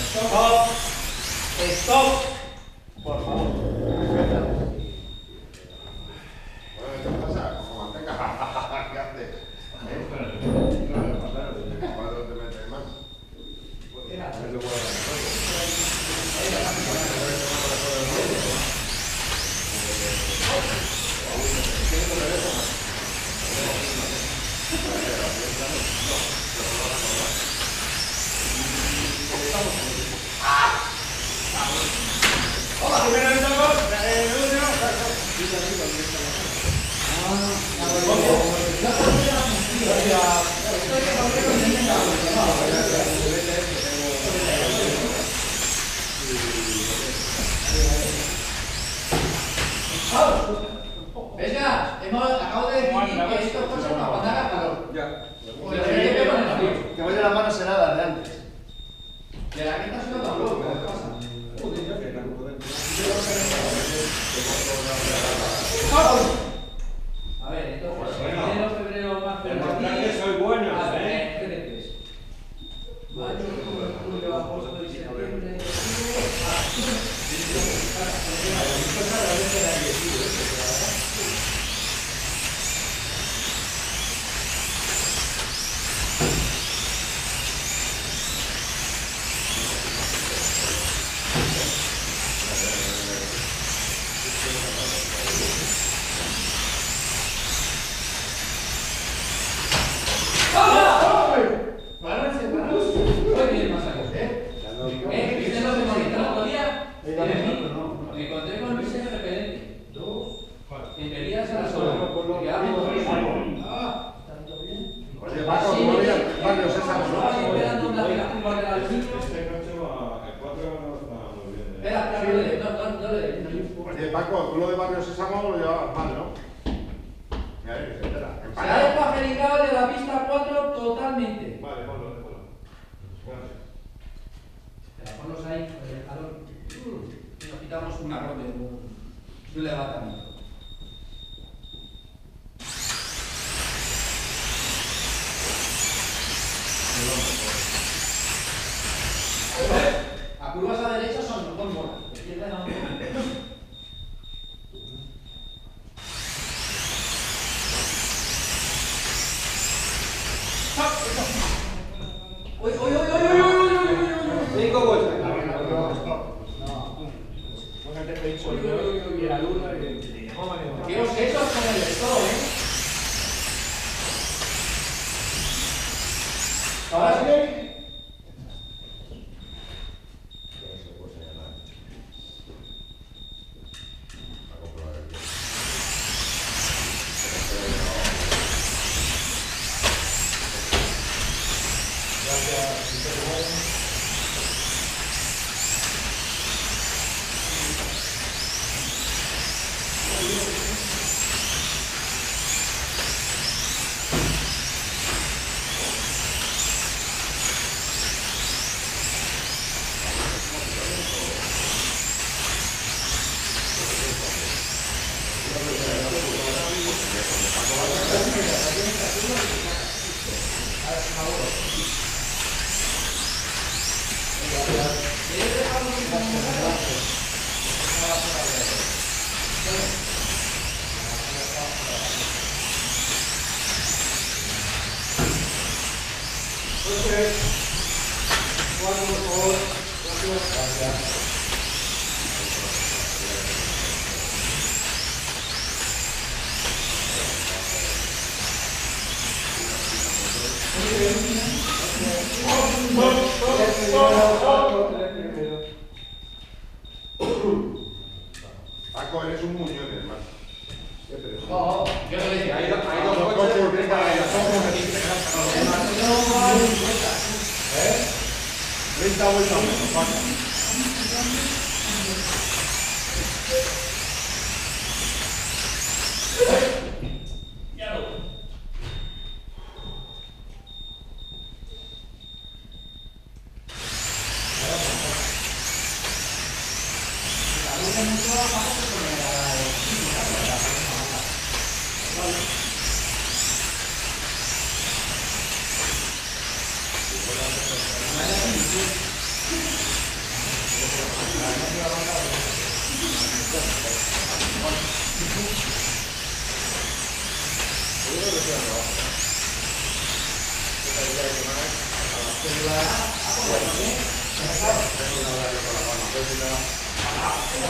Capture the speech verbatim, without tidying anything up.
Stop. Stop. Por favor. ¿Qué pasa? Como mantenga. ¿Qué haces? ¿Cuándo te metes más? Hola, primero de todo, el último. Venga, hemos, acabo de decir que esto es cosa para cuando haga calor. Ya. Que vaya las manos heladas de antes. De la quinta suena tampoco, ¿qué pasa? A ver, entonces, enero, febrero, marzo, Demostrad que soy bueno, a ver, ¿eh? ¿qué decís? Mayo, julio, agosto y septiembre. Me encontré con Luis en repelente. En Pelías a la sola. Ah, ¿tanto bien? Oye, Paco, ¿cómo había barrio Sésamo, no? Estoy esperando una fijación para el niño. Este coche va, el cuatro no está muy bien. Espera, espera, no le dé, no, no, no le dé. Oye, Paco, tú lo de barrio Sésamo lo llevabas mal, ¿no? Mira, que se entera. Se ha despajericado de la pista cuatro totalmente. Vale, ponlo, déjalo. Gracias. Espera, ponlos ahí, con el calor. Y nos quitamos un arroz de un, de un levantamiento. A curvas a derecha son dos molas, de izquierda a ¡Uy, uy, uy, uy, uy, uy, uy, uy! Cinco vueltas. Y la luna y... Quiero sesos con el stop, ¿eh? Ahora sí. Paco, eres un muñón, hermano. No, yo no le decía. Hay dos coches que están ahí, ¿eh? treinta vueltas menos, Paco. Pero la-